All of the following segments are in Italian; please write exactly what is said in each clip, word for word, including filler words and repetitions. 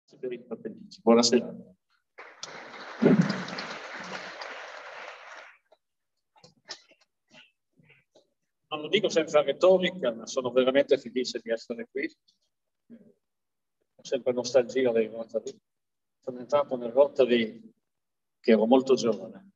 per i appendiciti. Buonasera. Non lo dico senza retorica, ma sono veramente felice di essere qui. Ho sempre nostalgia dei Rotary. Sono entrato nel Rotary che ero molto giovane.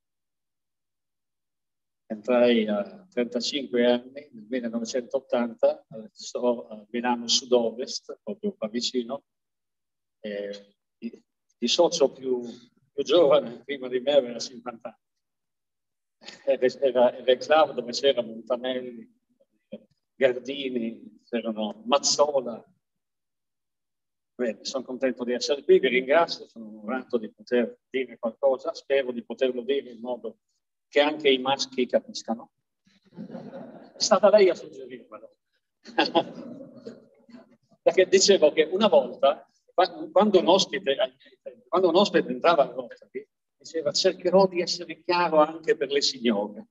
Entrai a trentacinque anni, nel millenovecentottanta, sto a Milano Sud-Ovest, proprio qua vicino. E il socio più, più giovane prima di me aveva cinquanta anni. Era, era il club dove c'era Montanelli, Gardini, c'erano Mazzola. Bene, sono contento di essere qui, vi ringrazio, sono onorato di poter dire qualcosa, spero di poterlo dire in modo che anche i maschi capiscano. È stata lei a suggerirmelo. Perché dicevo che una volta, quando un ospite, quando un ospite entrava a Rotary, diceva cercherò di essere chiaro anche per le signore.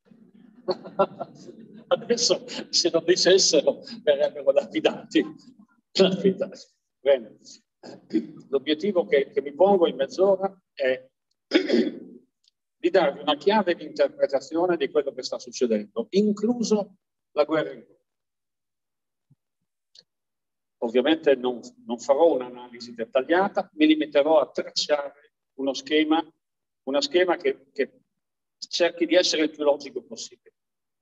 Adesso se non dicessero verrebbero lapidati. Bene. L'obiettivo che, che mi pongo in mezz'ora è di darvi una chiave di interpretazione di quello che sta succedendo, incluso la guerra in Ucraina. Ovviamente non, non farò un'analisi dettagliata, mi limiterò a tracciare uno schema, una schema che, che cerchi di essere il più logico possibile.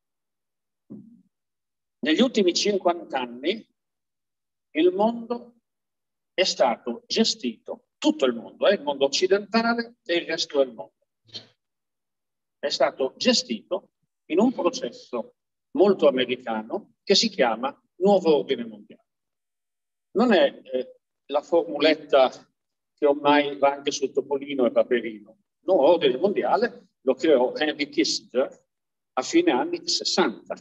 Negli ultimi cinquanta anni il mondo è stato gestito, tutto il mondo, eh, il mondo occidentale e il resto del mondo, è stato gestito in un processo molto americano che si chiama Nuovo Ordine Mondiale. Non è eh, la formuletta che ormai va anche su Topolino e Paperino. Il Nuovo Ordine Mondiale lo creò Henry Kissinger a fine anni sessanta.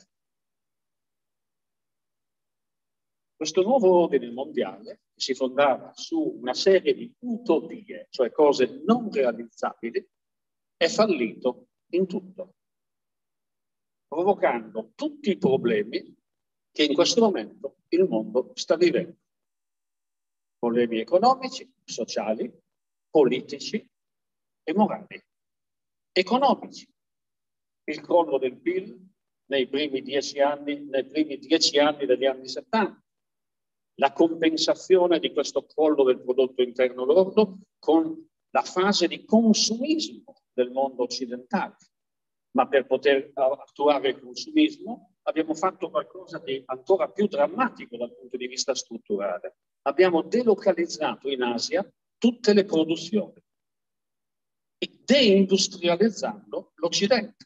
Questo nuovo ordine mondiale si fondava su una serie di utopie, cioè cose non realizzabili, è fallito in tutto, provocando tutti i problemi che in questo momento il mondo sta vivendo. Problemi economici, sociali, politici e morali. Economici. Il crollo del P I L nei primi dieci anni, nei primi dieci anni degli anni settanta. La compensazione di questo crollo del prodotto interno lordo con la fase di consumismo del mondo occidentale. Ma per poter attuare il consumismo abbiamo fatto qualcosa di ancora più drammatico dal punto di vista strutturale. Abbiamo delocalizzato in Asia tutte le produzioni, deindustrializzando l'Occidente,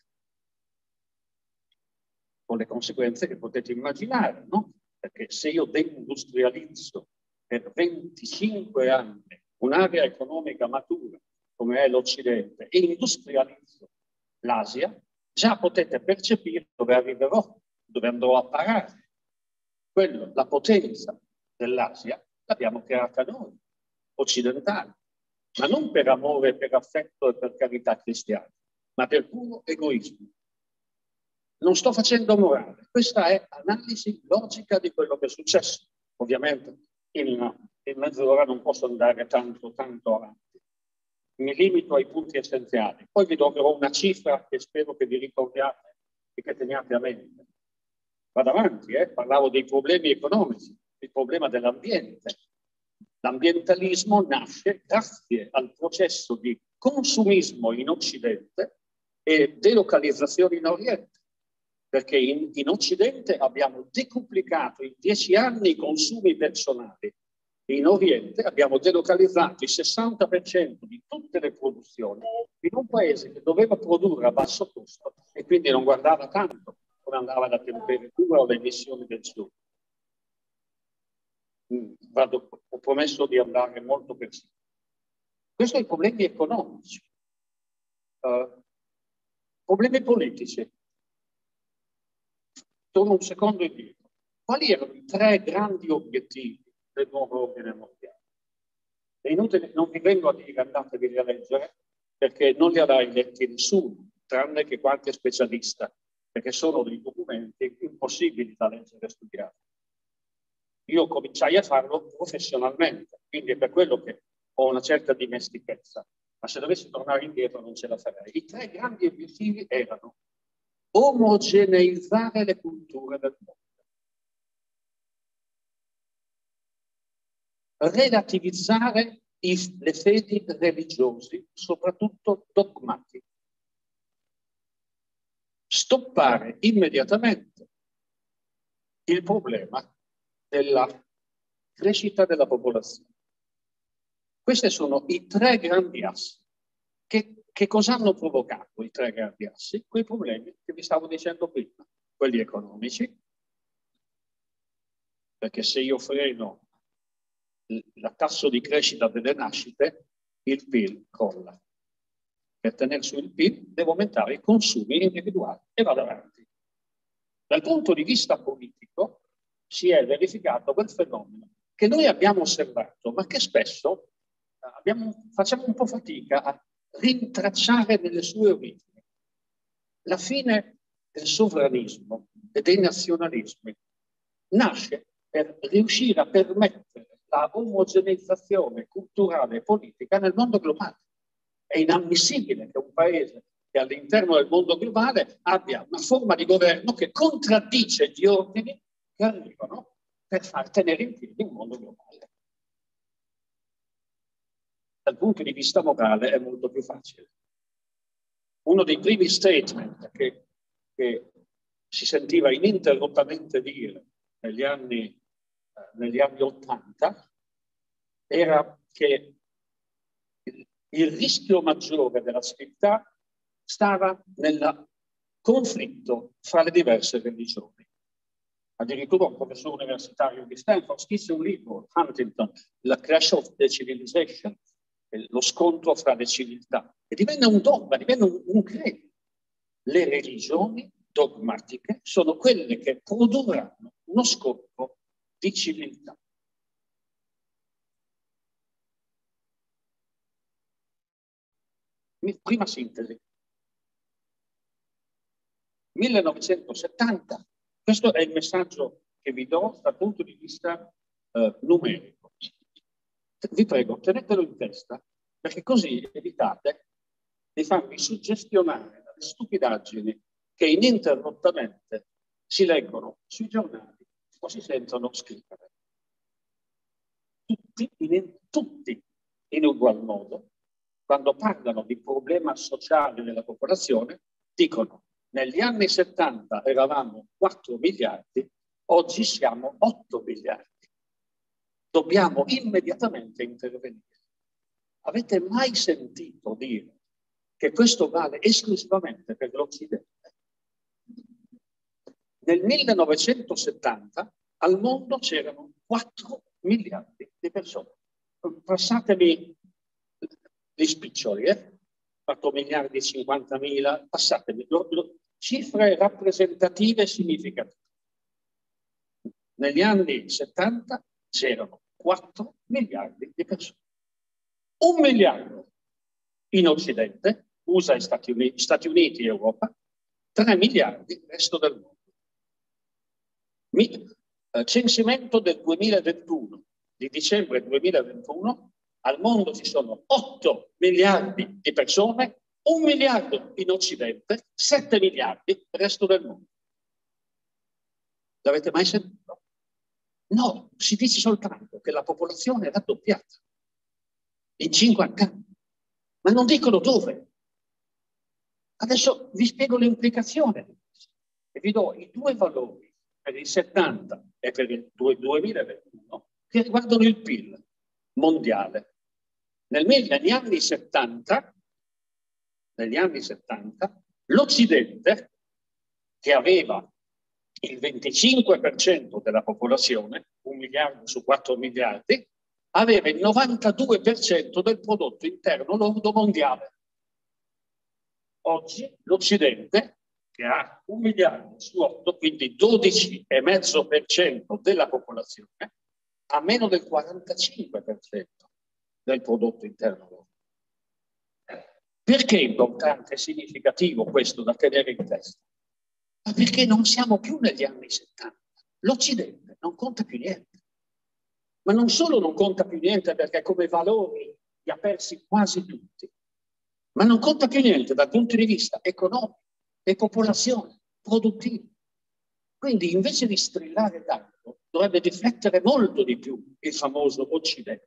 con le conseguenze che potete immaginare, no? Perché se io deindustrializzo per venticinque anni un'area economica matura come è l'Occidente e industrializzo l'Asia, già potete percepire dove arriverò, dove andrò a parare. Quello, la potenza dell'Asia l'abbiamo creata noi, occidentali, ma non per amore, per affetto e per carità cristiana, ma per puro egoismo. Non sto facendo morale, questa è analisi logica di quello che è successo. Ovviamente in, in mezz'ora non posso andare tanto, tanto avanti. Mi limito ai punti essenziali. Poi vi darò una cifra che spero che vi ricordiate e che teniate a mente. Vado avanti, eh? Parlavo dei problemi economici, il problema dell'ambiente. L'ambientalismo nasce grazie al processo di consumismo in Occidente e delocalizzazione in Oriente. Perché in, in Occidente abbiamo decuplicato in dieci anni i consumi personali. In Oriente abbiamo delocalizzato il sessanta per cento di tutte le produzioni in un paese che doveva produrre a basso costo e quindi non guardava tanto come andava la temperatura o le emissioni del C O due. Vado, ho promesso di andare molto per sé. Questo sono i problemi economici. Uh, problemi politici. Torno un secondo indietro. Quali erano i tre grandi obiettivi del nuovo ordine mondiale? È inutile, non vi vengo a dire andatevi a leggere, perché non li avrà letti nessuno, tranne che qualche specialista, perché sono dei documenti impossibili da leggere e studiare. Io cominciai a farlo professionalmente. quindi è per quello che ho una certa dimestichezza, ma se dovessi tornare indietro non ce la farei. I tre grandi obiettivi erano omogeneizzare le culture del mondo, relativizzare i, le fedi religiosi, soprattutto dogmatiche, stoppare immediatamente il problema della crescita della popolazione. Questi sono i tre grandi assi. Che, che cosa hanno provocato i tre grandi assi? Quei problemi che vi stavo dicendo prima, quelli economici, perché se io freno il tasso di crescita delle nascite, il P I L crolla. Per tenere su il P I L devo aumentare i consumi individuali e vado avanti. Dal punto di vista politico si è verificato quel fenomeno che noi abbiamo osservato, ma che spesso abbiamo, facciamo un po' fatica a rintracciare nelle sue origini. La fine del sovranismo e dei nazionalismi nasce per riuscire a permettere la omogeneizzazione culturale e politica nel mondo globale. È inammissibile che un paese che all'interno del mondo globale abbia una forma di governo che contraddice gli ordini che arrivano per far tenere in piedi un mondo globale. Dal punto di vista morale è molto più facile. Uno dei primi statement che, che si sentiva ininterrottamente dire negli anni, eh, negli anni ottanta era che il, il rischio maggiore della civiltà stava nel conflitto fra le diverse religioni. Addirittura un professore universitario di Stanford scrisse un libro, Huntington, La Crash of the Civilization, lo scontro fra le civiltà, e divenne un dogma, divenne un, un credo. Le religioni dogmatiche sono quelle che produrranno uno scontro di civiltà. Prima sintesi. millenovecentosettanta, questo è il messaggio che vi do dal punto di vista eh, numerico. Vi prego, tenetelo in testa, perché così evitate di farvi suggestionare dalle stupidaggini che ininterrottamente si leggono sui giornali o si sentono scrivere. Tutti in, tutti in ugual modo, quando parlano di problema sociale della popolazione, dicono negli anni settanta eravamo quattro miliardi, oggi siamo otto miliardi. Dobbiamo immediatamente intervenire. Avete mai sentito dire che questo vale esclusivamente per l'Occidente? Nel millenovecentosettanta al mondo c'erano quattro miliardi di persone. Passatemi gli spiccioli, eh? quattro miliardi e cinquantamila, passatemi, lo, lo, cifre rappresentative e significative. Negli anni settanta c'erano quattro miliardi di persone. Un miliardo in Occidente, U S A e Stati Uniti, Stati Uniti e Europa, tre miliardi nel resto del mondo. Mi, eh, censimento del duemilaventuno, di dicembre duemilaventuno, al mondo ci sono otto miliardi di persone, un miliardo in Occidente, sette miliardi nel resto del mondo. L'avete mai sentito? No, si dice soltanto che la popolazione è raddoppiata in cinquanta anni, ma non dicono dove. Adesso vi spiego l'implicazione e vi do i due valori per il settanta e per il duemilaventuno che riguardano il P I L mondiale. Nel, negli anni settanta, negli anni settanta, l'Occidente, che aveva il venticinque per cento della popolazione, un miliardo su quattro miliardi, aveva il novantadue per cento del prodotto interno lordo mondiale. Oggi l'Occidente, che ha un miliardo su otto, quindi dodici virgola cinque per cento della popolazione, ha meno del quarantacinque per cento del prodotto interno lordo. Perché è importante e significativo questo da tenere in testa? Ma perché non siamo più negli anni settanta. L'Occidente non conta più niente. Ma non solo non conta più niente perché come valori li ha persi quasi tutti, ma non conta più niente dal punto di vista economico e popolazione, produttivo. Quindi invece di strillare tanto, dovrebbe riflettere molto di più il famoso Occidente.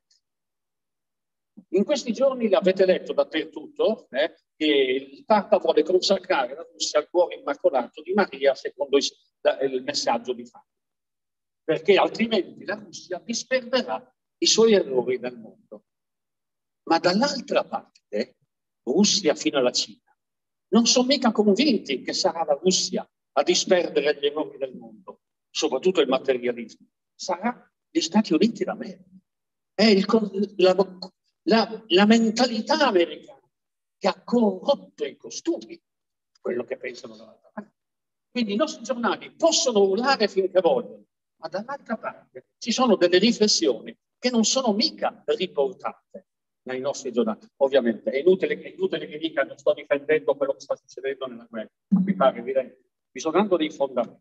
In questi giorni l'avete letto dappertutto, eh, che il Papa vuole consacrare la Russia al cuore immacolato di Maria secondo il, il messaggio di Fatima, perché altrimenti la Russia disperderà i suoi errori nel mondo. Ma dall'altra parte, Russia fino alla Cina, non sono mica convinti che sarà la Russia a disperdere gli errori del mondo, soprattutto il materialismo. Sarà gli Stati Uniti d'America. È il, la, la, la mentalità americana che ha corrotto i costumi, quello che pensano dall'altra parte. Quindi i nostri giornali possono urlare finché vogliono, ma dall'altra parte ci sono delle riflessioni che non sono mica riportate nei nostri giornali. Ovviamente è inutile, è inutile che dica non sto difendendo quello che sta succedendo nella guerra, mi pare evidente. Bisogna dei fondamenti.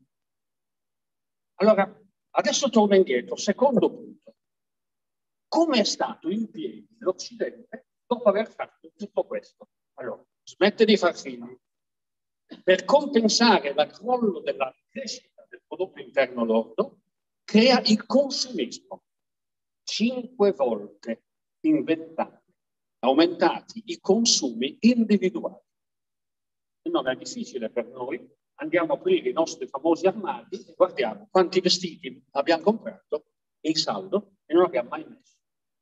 Allora, adesso torno indietro. Secondo punto. Come è stato in piedi l'Occidente dopo aver fatto tutto questo? Allora, smette di far figli. Per compensare il crollo della crescita del prodotto interno lordo, crea il consumismo. Cinque volte in vent'anni aumentati i consumi individuali. Non è difficile per noi. Andiamo a aprire i nostri famosi armadi e guardiamo quanti vestiti abbiamo comprato in saldo e non abbiamo mai messo.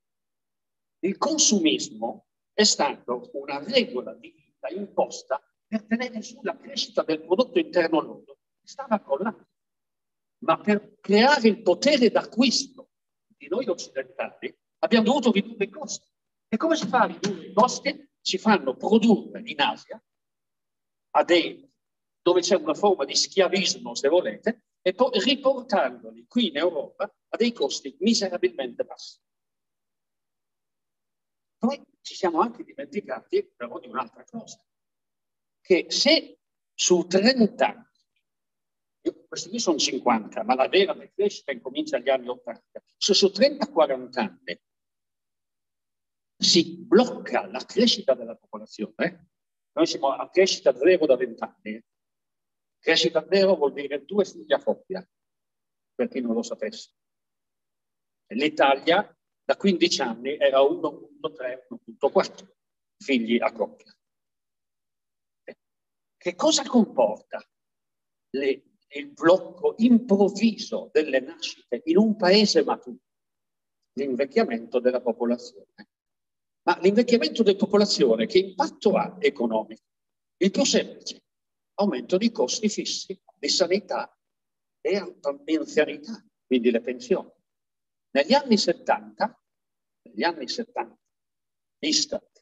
Il consumismo è stato una regola di vita imposta per tenere su la crescita del prodotto interno lordo. Stava crollando. Ma per creare il potere d'acquisto di noi occidentali abbiamo dovuto ridurre i costi. E come si fa a ridurre i costi? Si fanno produrre in Asia, a dei, dove c'è una forma di schiavismo, se volete, e poi riportandoli qui in Europa a dei costi miserabilmente bassi. Poi ci siamo anche dimenticati però di un'altra cosa, che se su trenta anni, io, questi qui sono cinquanta, ma la vera crescita incomincia agli anni ottanta, se su trenta quaranta anni si blocca la crescita della popolazione, noi siamo a crescita zero da venti anni. Crescita zero vuol dire due figli a coppia, per chi non lo sapesse. L'Italia da quindici anni era uno virgola tre, uno virgola quattro figli a coppia. Che cosa comporta le, il blocco improvviso delle nascite in un paese maturo? L'invecchiamento della popolazione. Ma l'invecchiamento della popolazione che impatto ha economico? Il più semplice, aumento di costi fissi di sanità e anzianità, quindi le pensioni. Negli anni settanta, negli anni settanta, Istat,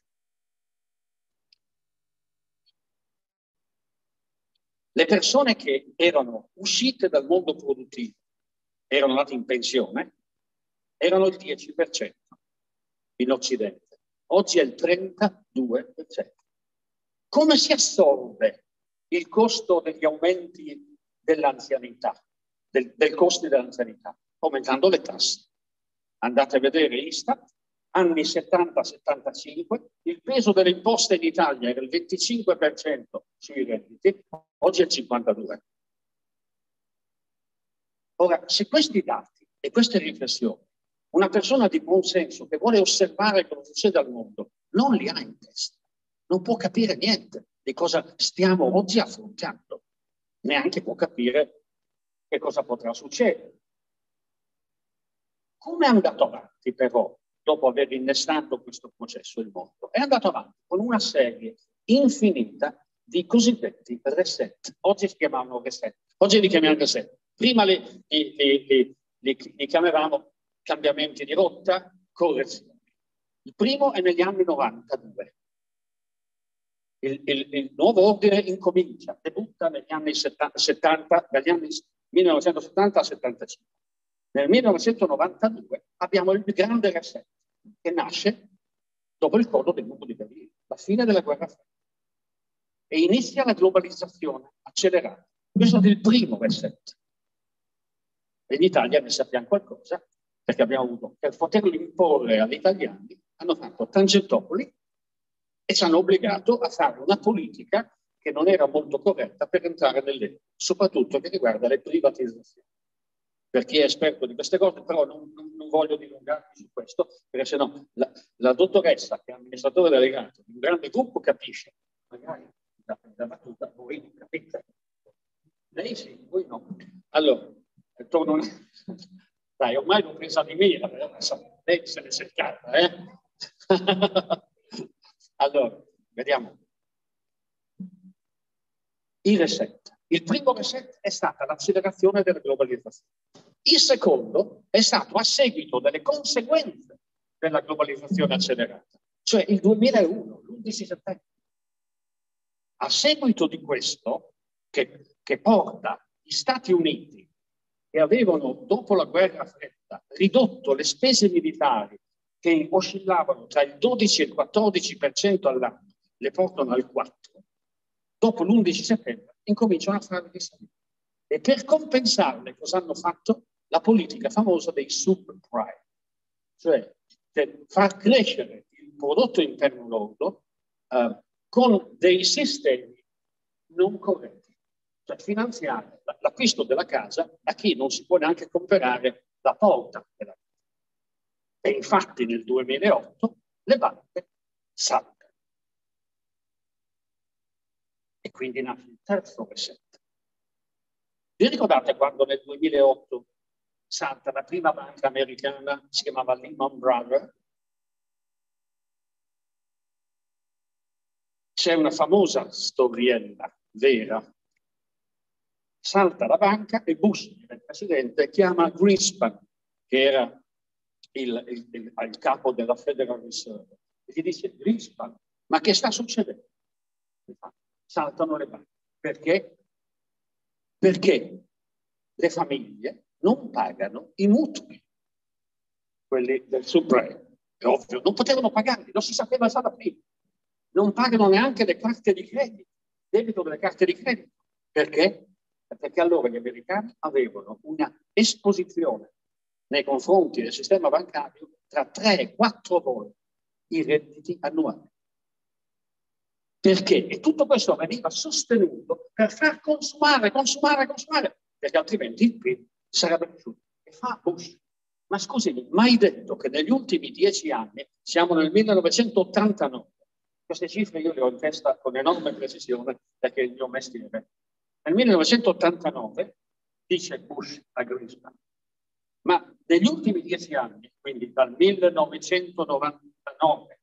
le persone che erano uscite dal mondo produttivo, erano andate in pensione, erano il dieci per cento in Occidente. Oggi è il trentadue per cento. Come si assorbe il costo degli aumenti dell'anzianità, del, del costo dell'anzianità? Aumentando le tasse. Andate a vedere Istat, anni settanta settantacinque, il peso delle imposte in Italia era il venticinque per cento sui redditi, oggi è il cinquantadue per cento. Ora, se questi dati e queste riflessioni, una persona di buon senso che vuole osservare cosa succede al mondo, non li ha in testa, non può capire niente di cosa stiamo oggi affrontando, neanche può capire che cosa potrà succedere. Come è andato avanti però, dopo aver innestato questo processo il mondo? È andato avanti con una serie infinita di cosiddetti reset. Oggi si chiamavano reset, oggi li chiamiamo reset. Prima li, li, li, li, li chiamavamo cambiamenti di rotta, correzioni. Il primo è negli anni novantadue. Il, il, il nuovo ordine incomincia, debutta negli anni settanta, dagli anni millenovecentosettanta al settantacinque. Nel millenovecentonovantadue abbiamo il grande reset che nasce dopo il crollo del muro di Berlino, la fine della guerra fredda. E inizia la globalizzazione accelerata. Questo è il primo reset. In Italia ne sappiamo qualcosa, perché abbiamo avuto, per poterlo imporre agli italiani, hanno fatto Tangentopoli e ci hanno obbligato a fare una politica che non era molto corretta per entrare nell'euro, soprattutto che riguarda le privatizzazioni. Per chi è esperto di queste cose, però non, non, non voglio dilungarmi su questo, perché sennò la, la dottoressa, che è amministratore delegato di un grande gruppo, capisce. Magari da, da battuta voi non capite. Lei sì, voi no. Allora, torno... Dai, ormai l'ho presa di mira, lei se l'è cercata, eh? Allora, vediamo. Il reset. Il primo reset è stata l'accelerazione della globalizzazione. Il secondo è stato a seguito delle conseguenze della globalizzazione accelerata, cioè il duemilauno, l'undici settembre. A seguito di questo, che, che porta gli Stati Uniti, che avevano, dopo la guerra fredda, ridotto le spese militari che oscillavano tra il dodici e il quattordici per cento all'anno, le portano al quattro per cento. Dopo l'undici settembre incominciano a fare dei saliti. E per compensarle cosa hanno fatto? La politica famosa dei subprime, cioè far crescere il prodotto interno lordo eh, con dei sistemi non corretti, cioè finanziare l'acquisto della casa a chi non si può neanche comprare la porta della casa. E infatti nel duemilaotto le banche saltano. E quindi nasce il terzo reset. Vi ricordate quando nel duemilaotto salta la prima banca americana, si chiamava Lehman Brothers? C'è una famosa storiella vera. Salta la banca e Bush, il presidente, chiama Greenspan, che era il, il, il, il capo della Federal Reserve, e gli dice: Greenspan, ma che sta succedendo? Saltano le banche. Perché? Perché le famiglie non pagano i mutui, quelli del subprime, è ovvio, non potevano pagarli, non si sapeva già da prima. Non pagano neanche le carte di credito, debito delle carte di credito. Perché? Perché allora gli americani avevano una esposizione nei confronti del sistema bancario tra tre e quattro volte i redditi annuali. Perché? E tutto questo veniva sostenuto per far consumare, consumare, consumare, perché altrimenti il P I B sarebbe cresciuto. E fa Bush. Ma scusami, mai detto che negli ultimi dieci anni, siamo nel millenovecentottantanove, queste cifre io le ho in testa con enorme precisione perché è il mio mestiere. Nel millenovecentottantanove, dice Bush a Greenspan, ma negli ultimi dieci anni, quindi dal millenovecentonovantanove,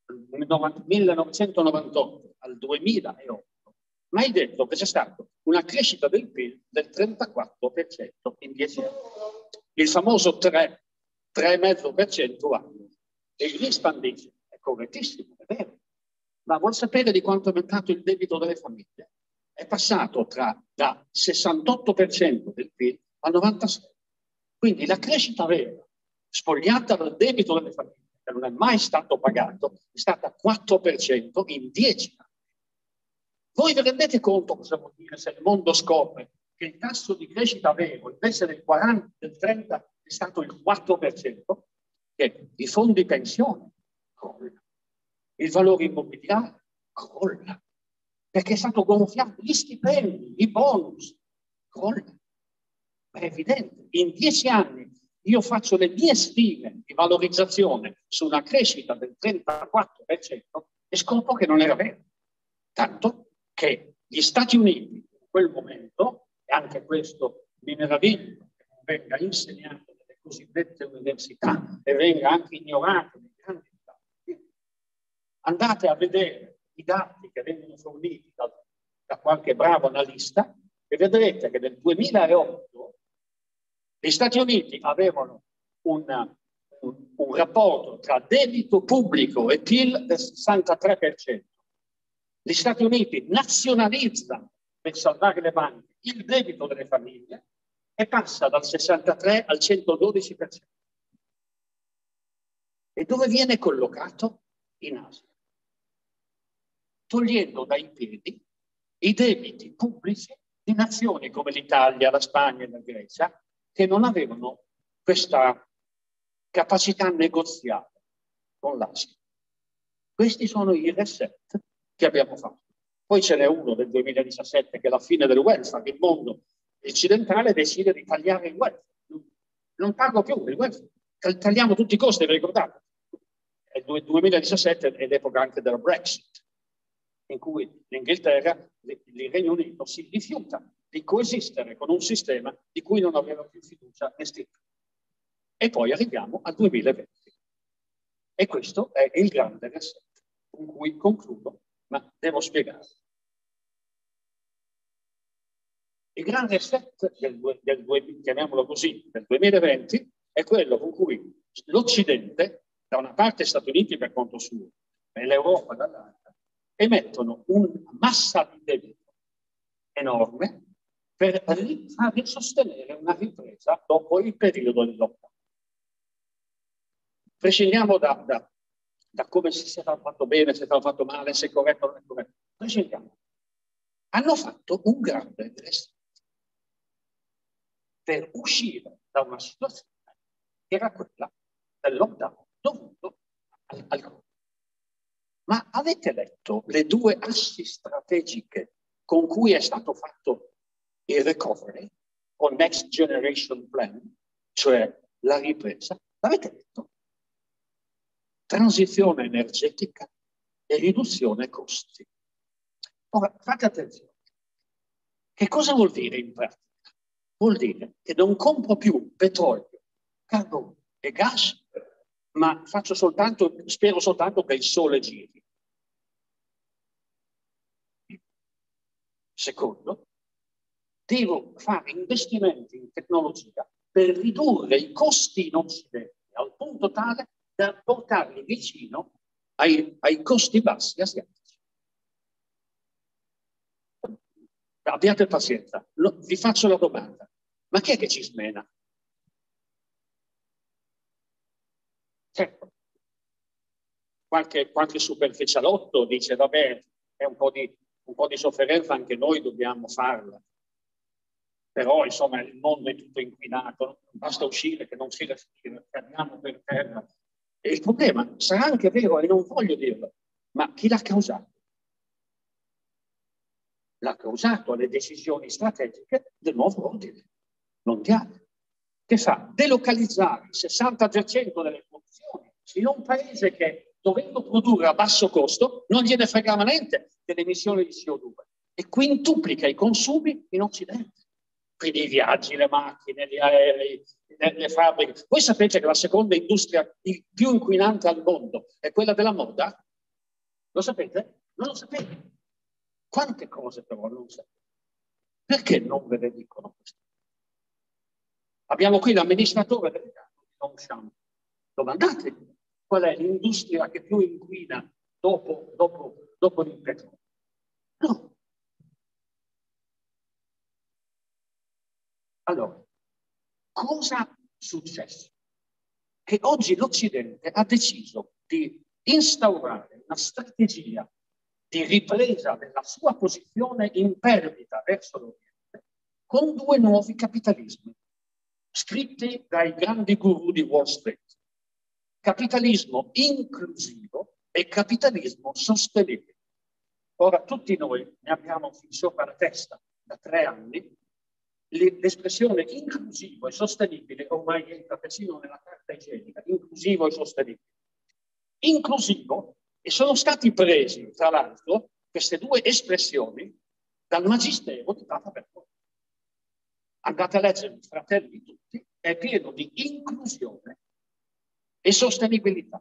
millenovecentonovantotto al duemilaotto, mai detto che c'è stata una crescita del P I L del trentaquattro per cento in dieci anni. Il famoso tre, tre virgola cinque per cento anno. E Greenspan dice, è correttissimo, è vero, ma vuol sapere di quanto è aumentato il debito delle famiglie? È passato tra, da sessantotto per cento del P I L al novantasei per cento. Quindi la crescita vera, spogliata dal debito delle famiglie, che non è mai stato pagato, è stata quattro per cento in dieci anni. Voi vi rendete conto cosa vuol dire se il mondo scopre che il tasso di crescita vero invece del quaranta, del trenta è stato il quattro per cento? Che i fondi pensione crollano, il valore immobiliare crolla, perché è stato gonfiato, gli stipendi, i bonus crollano. È evidente, in dieci anni io faccio le mie stime di valorizzazione su una crescita del trentaquattro per cento e scopro che non era vero. Tanto che gli Stati Uniti in quel momento, e anche questo mi meraviglio che non venga insegnato nelle cosiddette università e venga anche ignorato nei grandi stati, andate a vedere i dati che vengono forniti da, da qualche bravo analista e vedrete che nel duemilaotto gli Stati Uniti avevano una, un, un rapporto tra debito pubblico e P I L del sessantatré per cento. Gli Stati Uniti nazionalizzano per salvare le banche il debito delle famiglie e passa dal sessantatré al centododici per cento. E dove viene collocato? In Asia. Togliendo dai piedi i debiti pubblici di nazioni come l'Italia, la Spagna e la Grecia, che non avevano questa, capacità negoziale con l'Asia. Questi sono i reset che abbiamo fatto. Poi ce n'è uno del duemiladiciassette che è la fine del welfare. Il mondo occidentale decide di tagliare il welfare. Non pago più il welfare. Tagliamo tutti i costi, vi ricordate? È il duemiladiciassette è l'epoca anche del Brexit, in cui l'Inghilterra, il Regno Unito si rifiuta di coesistere con un sistema di cui non aveva più fiducia nessuno. E poi arriviamo al duemilaventi. E questo è il grande reset, con cui concludo, ma devo spiegare. Il grande reset del, del, del, chiamiamolo così, del duemilaventi è quello con cui l'Occidente, da una parte Stati Uniti per conto suo e l'Europa dall'altra, emettono una massa di debito enorme per far sostenere una ripresa dopo il periodo del lockdown. Prescindiamo da, da, da come si sia fatto bene, se è stato fatto male, se è corretto o non è corretto. Prescindiamo. Hanno fatto un grande reset per uscire da una situazione che era quella del lockdown dovuto al, al Covid. Ma avete letto le due assi strategiche con cui è stato fatto il recovery o Next Generation Plan, cioè la ripresa? L'avete letto? Transizione energetica e riduzione costi. Ora, fate attenzione. Che cosa vuol dire in pratica? Vuol dire che non compro più petrolio, carbone e gas, ma faccio soltanto, spero soltanto che il sole giri. Secondo, devo fare investimenti in tecnologia per ridurre i costi in Occidente al punto tale da portarli vicino ai, ai costi bassi asiatici. Abbiate pazienza, Lo, vi faccio la domanda. Ma chi è che ci smena? Certo, qualche, qualche superficialotto dice, vabbè, è un po' di, un po' di sofferenza, anche noi dobbiamo farla. Però, insomma, il mondo è tutto inquinato, non basta uscire che non si respira, cadiamo per terra. E il problema sarà anche vero, e non voglio dirlo, ma chi l'ha causato? L'ha causato le decisioni strategiche del nuovo ordine mondiale, che fa delocalizzare il sessanta per cento delle produzioni in un paese che, dovendo produrre a basso costo, non gliene fregava niente delle emissioni di C O due e quintuplica i consumi in Occidente. Quindi i viaggi, le macchine, gli aerei, le, le fabbriche. Voi sapete che la seconda industria più inquinante al mondo è quella della moda? Lo sapete? Non lo sapete. Quante cose però non sapete? Perché non ve le dicono questo? Abbiamo qui l'amministratore delegato di Longchamp. Domandatevi qual è l'industria che più inquina dopo, dopo, dopo il petrolio. No. Allora, cosa è successo? Che oggi l'Occidente ha deciso di instaurare una strategia di ripresa della sua posizione in perdita verso l'Oriente con due nuovi capitalismi, scritti dai grandi guru di Wall Street. Capitalismo inclusivo e capitalismo sostenibile. Ora, tutti noi ne abbiamo fin sopra la testa da tre anni. L'espressione inclusivo e sostenibile ormai entra persino nella carta igienica, inclusivo e sostenibile. Inclusivo, e sono stati presi, tra l'altro, queste due espressioni dal Magistero di Papa Bergoglio. Andate a leggere i Fratelli di Tutti, è pieno di inclusione e sostenibilità.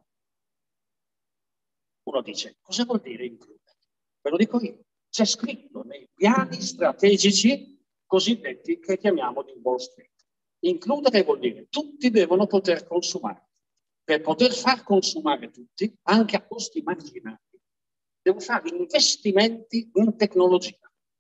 Uno dice, cosa vuol dire includere? Ve lo dico io. C'è scritto nei piani strategici cosiddetti che chiamiamo di Wall Street. Includere vuol dire tutti devono poter consumare. Per poter far consumare tutti, anche a costi marginali, devo fare investimenti in tecnologia.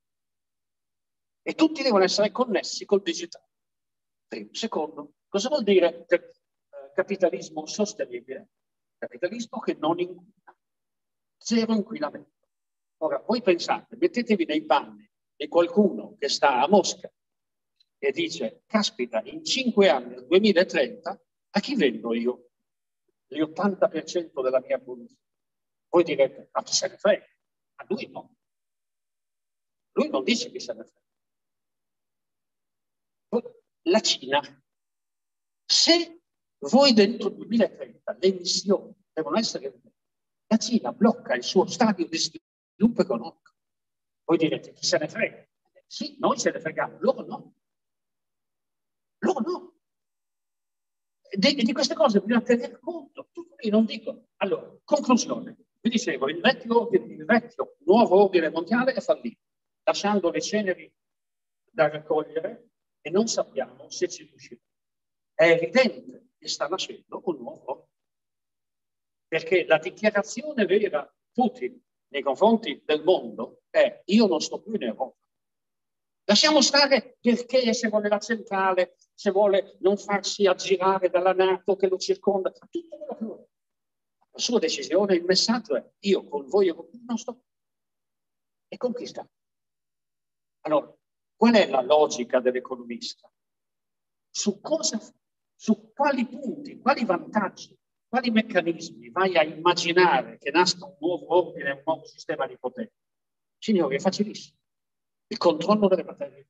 E tutti devono essere connessi col digitale. Primo. Secondo, cosa vuol dire eh, capitalismo sostenibile? Capitalismo che non inquina. Zero inquinamento. Ora, voi pensate, mettetevi nei panni di qualcuno che sta a Mosca e dice, caspita, in cinque anni, nel duemilatrenta, A chi vendo io l'ottanta per cento della mia produzione? Voi direte, ma chi se ne frega? A lui no. Lui non dice chi se ne frega. La Cina, se voi dentro il duemilatrenta le emissioni devono essere, la Cina blocca il suo stadio di sviluppo economico. Voi direte, chi se ne frega? Sì, noi se ne freghiamo, loro no. Loro no. Di, di queste cose bisogna tenere conto. Io non dico. Allora, conclusione. Vi dicevo, il vecchio, il vecchio nuovo ordine mondiale è fallito, lasciando le ceneri da raccogliere e non sappiamo se ci riuscirà. È evidente che sta nascendo un nuovo ordine. Perché la dichiarazione vera di Putin nei confronti del mondo è: io non sto più in Europa. Lasciamo stare perché se vuole la centrale, se vuole non farsi aggirare dalla NATO che lo circonda, tutto quello che vuole. La sua decisione, il messaggio è: io con voi europei non sto. E con chi sta? Allora, qual è la logica dell'economista? Su cosa, su quali punti, quali vantaggi, quali meccanismi vai a immaginare che nasca un nuovo ordine, un nuovo sistema di potere? Signori, è facilissimo. Il controllo delle materie.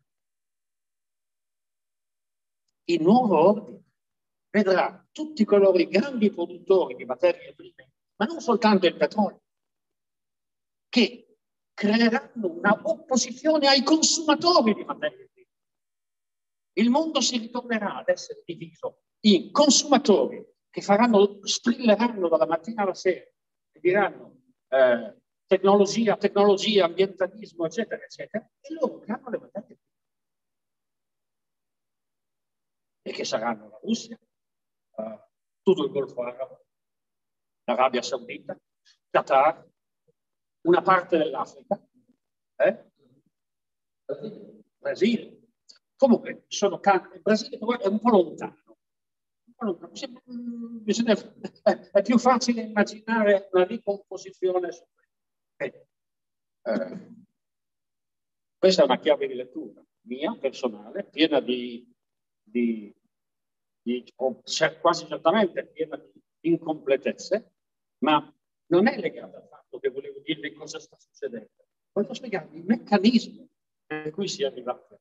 Il nuovo ordine vedrà tutti coloro i grandi produttori di materie prime, ma non soltanto il petrolio, che creeranno una opposizione ai consumatori di materie prime. Il mondo si ritornerà ad essere diviso in consumatori che faranno, strilleranno dalla mattina alla sera e diranno eh, tecnologia, tecnologia, ambientalismo, eccetera, eccetera, e loro che hanno le materie prime. E che saranno la Russia, uh, tutto il Golfo Arabo, l'Arabia Saudita, Qatar, una parte dell'Africa, eh? Brasile. Comunque, sono il Brasile è un po' lontano. Bisogna, è più facile immaginare una ricomposizione su questo. Eh, eh, questa è una chiave di lettura mia, personale, piena di, di, di oh, quasi certamente piena di incompletezze, ma non è legata al fatto che volevo dirvi cosa sta succedendo. Voglio spiegarvi i meccanismi per cui si è arrivato.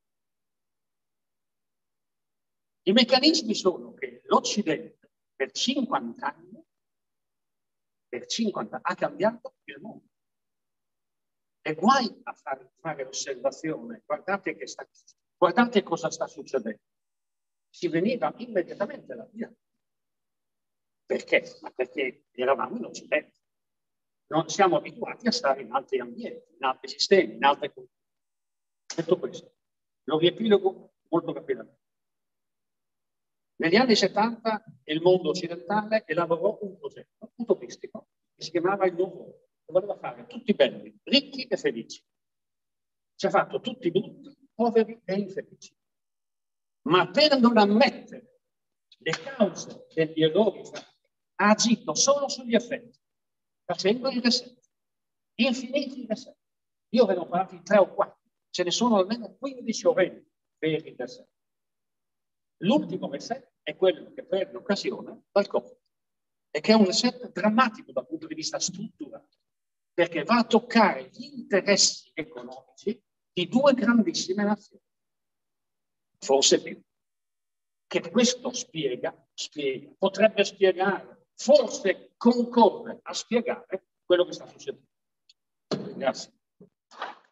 I meccanismi sono che l'Occidente per cinquanta anni, per cinquanta ha cambiato il mondo. E guai a fare, fare l'osservazione, guardate, che sta, guardate cosa sta succedendo. Si veniva immediatamente da via. Perché? Ma perché eravamo in Occidente. Non siamo abituati a stare in altri ambienti, in altri sistemi, in altre culture. Detto questo, lo riepilogo molto rapidamente. Negli anni settanta il mondo occidentale elaborò un progetto utopistico che si chiamava il nuovo mondo, che voleva fare tutti belli, ricchi e felici. Ci ha fatto tutti brutti, poveri e infelici. Ma per non ammettere le cause degli errori ha agito solo sugli effetti, facendo i reset, infiniti reset. Io ve ne ho parlati tre o quattro, ce ne sono almeno quindici o venti per i reset. L'ultimo reset è quello che prende occasione dal Covid e che è un reset drammatico dal punto di vista strutturale, perché va a toccare gli interessi economici di due grandissime nazioni, forse più. Che questo spiega, spiega, potrebbe spiegare, forse concorre a spiegare quello che sta succedendo. Grazie.